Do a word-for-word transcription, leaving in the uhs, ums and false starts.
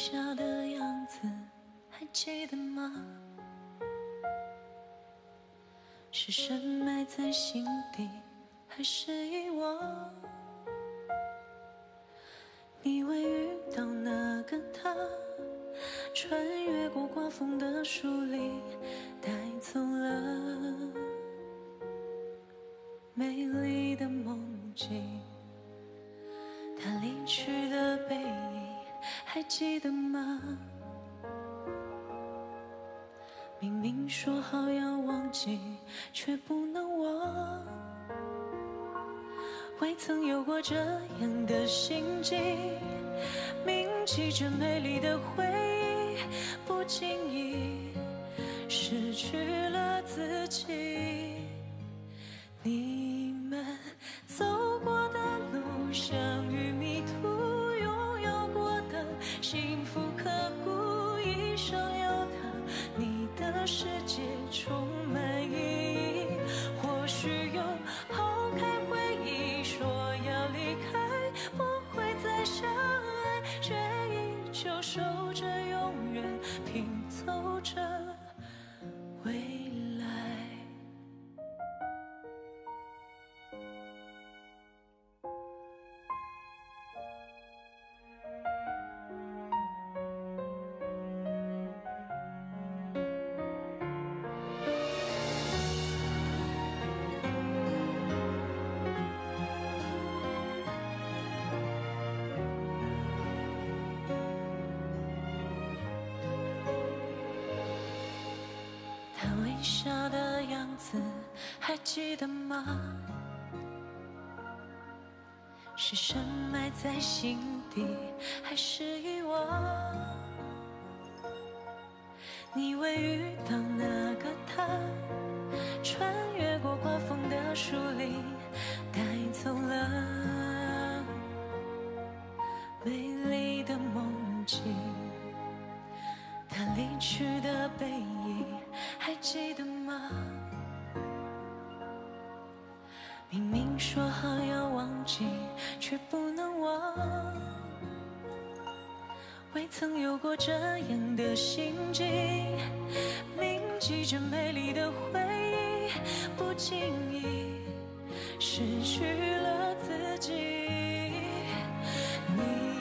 笑的样子还记得吗？是深埋在心底，还是遗忘？你未遇到那个他，穿越过刮风的树林，带走了美丽的梦境。他离去的背影还记得吗？明明说好要忘记，却不能忘。未曾有过这样的心境，铭记着美丽的回忆，不经意失去了自己。你们走过的路，相遇迷途，拥有过的幸福刻骨，一生有他，你的世界充满意义。或许又抛开回忆，说要离开，不会再相爱，却依旧守着永远，拼凑着未来。笑的样子还记得吗？是深埋在心底，还是遗忘？你未遇到那个他，穿越过刮风的树林，带走了美丽的梦境。他离去的背影还记得吗？明明说好要忘记，却不能忘。未曾有过这样的心境，铭记着美丽的回忆，不经意失去了自己。你